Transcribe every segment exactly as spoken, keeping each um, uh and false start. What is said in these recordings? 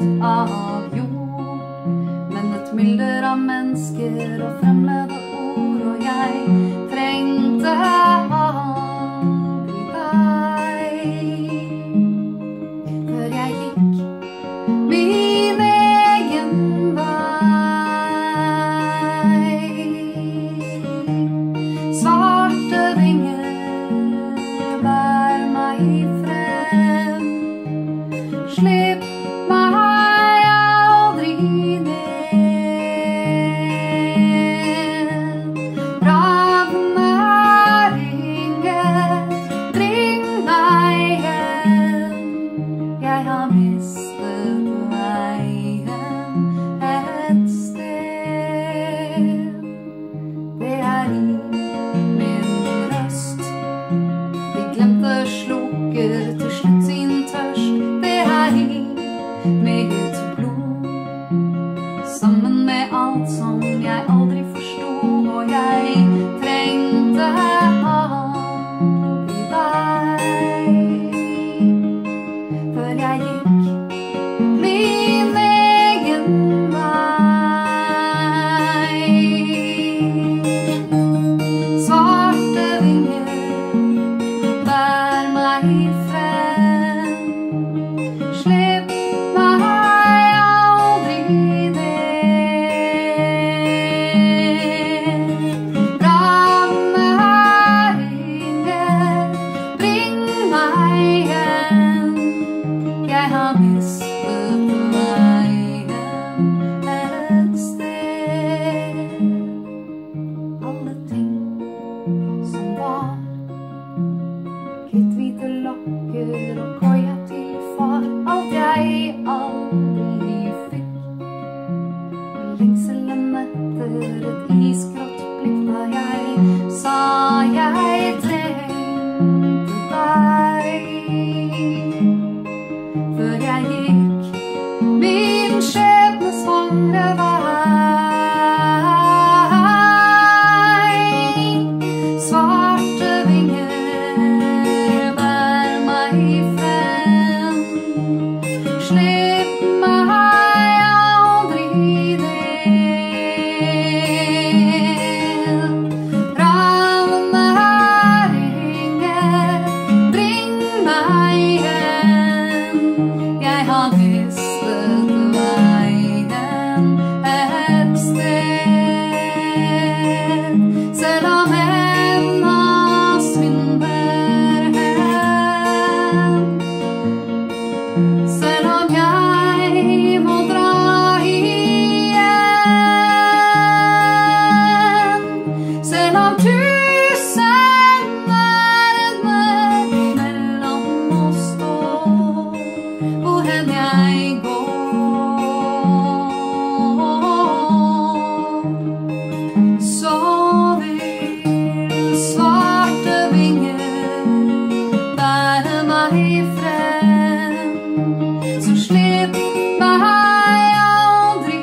av jord, men et mylder av mennesker og fremmede ord, og jeg trengte aldri deg. Før jeg gikk min egen vei. Svarte vinger bær meg frem. Slipp meg aldri ned. Ravneringene, bring meg hjem. Jeg har mistet veien et sted. Det er i min røst. De glemte slukker til slutt sin tørst. Det er i mitt blod, sammen med alt som jeg aldri forstod, og jeg trengte aldri deg. Før jeg gikk min egen vei. Svarte vinger bær meg frem. Slipp meg aldri ned. Ravneringene, bring meg hjem. Jeg har mistet veien et sted. Alle ting som var, kritthvite lokker og koia til far, alt jeg aldri fikk, og lengselen etter et isgrått blikk da jeg sa jeg trengte deg. Før jeg gikk min skjebnes vangre vei. Svarte vinger bær meg frem. Slipp meg aldri ned. Ravneringene, bring meg hjem. Jeg har mistet veien et sted. Selv om enda svindler hen, selv om jeg må dra igjen, selv om tusen verdener mellom oss står, hvor hen jeg går, så vil svarte vinger bære meg frem. Så slipp meg aldri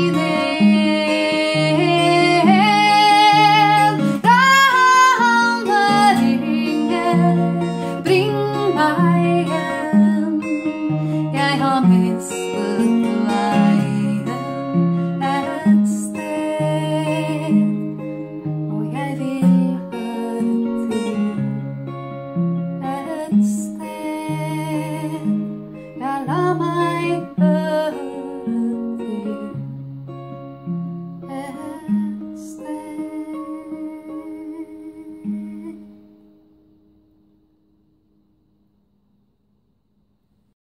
ned. Ravneringene, bring meg hjem. Jeg har mistet veien et sted, og jeg vil høre til et sted. Ja, la meg høre